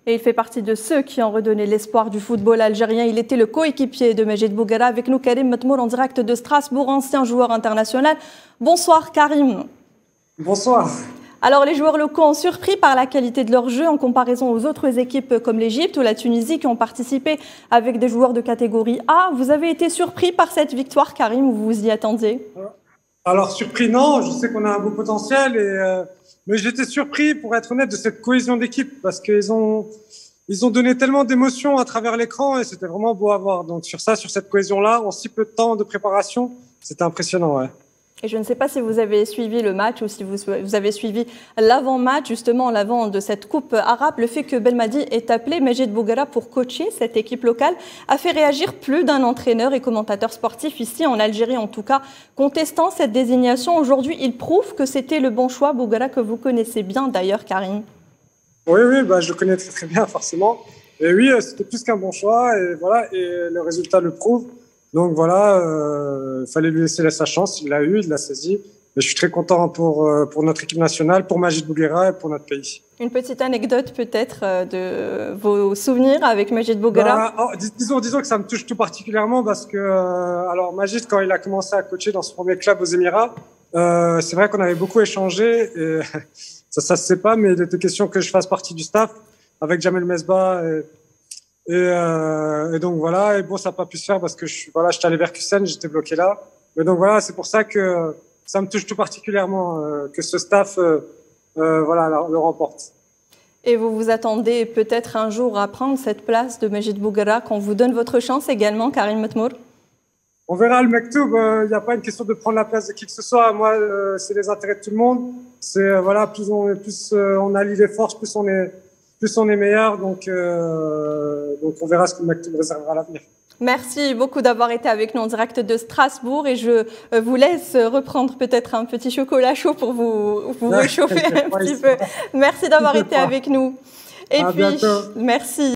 Et il fait partie de ceux qui ont redonné l'espoir du football algérien. Il était le coéquipier de Majid Bouguera. Avec nous, Karim Metmour en direct de Strasbourg, ancien joueur international. Bonsoir Karim. Bonsoir. Alors les joueurs locaux ont surpris par la qualité de leur jeu en comparaison aux autres équipes comme l'Égypte ou la Tunisie qui ont participé avec des joueurs de catégorie A. Vous avez été surpris par cette victoire, Karim, ou vous vous y attendiez? Alors surpris, non. Je sais qu'on a un beau potentiel, mais j'étais surpris, pour être honnête, de cette cohésion d'équipe parce qu'ils ont donné tellement d'émotions à travers l'écran et c'était vraiment beau à voir. Donc sur cette cohésion-là, en si peu de temps de préparation, c'était impressionnant. Ouais. Et je ne sais pas si vous avez suivi le match ou si vous avez suivi l'avant-match, justement l'avant de cette coupe arabe. Le fait que Belmadi ait appelé Majid Bouguera pour coacher cette équipe locale a fait réagir plus d'un entraîneur et commentateur sportif ici en Algérie en tout cas, contestant cette désignation. Aujourd'hui, il prouve que c'était le bon choix, Bouguera, que vous connaissez bien d'ailleurs, Karim. Oui, je le connais très bien forcément. Et oui, c'était plus qu'un bon choix et voilà, et le résultat le prouve. Donc voilà, il fallait lui laisser sa chance, il l'a eu, il l'a saisi. Et je suis très content pour notre équipe nationale, pour Majid Bouguera et pour notre pays. Une petite anecdote peut-être de vos souvenirs avec Majid Bouguera. Disons que ça me touche tout particulièrement parce que alors Majid, quand il a commencé à coacher dans son premier club aux Émirats, c'est vrai qu'on avait beaucoup échangé et ça se sait pas, mais il était question que je fasse partie du staff avec Jamel Mesbah. Et donc voilà, et bon, ça n'a pas pu se faire parce que j'étais à Leverkusen, j'étais bloqué là. Et donc voilà, c'est pour ça que ça me touche tout particulièrement que ce staff le remporte. Et vous vous attendez peut-être un jour à prendre cette place de Majid Bouguera, qu'on vous donne votre chance également, Karim Metmour? On verra le Mektoub, il n'y a pas une question de prendre la place de qui que ce soit. Moi, c'est les intérêts de tout le monde. C'est plus on allie les forces, plus on est meilleur, donc on verra ce que le Mektoub réservera à l'avenir. Merci beaucoup d'avoir été avec nous en direct de Strasbourg et je vous laisse reprendre peut-être un petit chocolat chaud pour vous réchauffer un petit peu. Merci d'avoir été avec nous. Et puis, merci.